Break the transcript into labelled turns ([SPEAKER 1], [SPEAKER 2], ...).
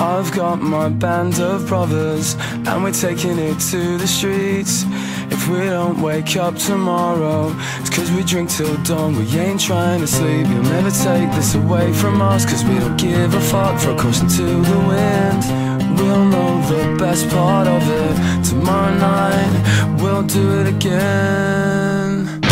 [SPEAKER 1] I've got my band of brothers, and we're taking it to the streets. If we don't wake up tomorrow, it's cause we drink till dawn. We ain't trying to sleep, you'll never take this away from us, cause we don't give a fuck. Throw caution to the wind. We'll know the best part of it tomorrow night. We'll do it again.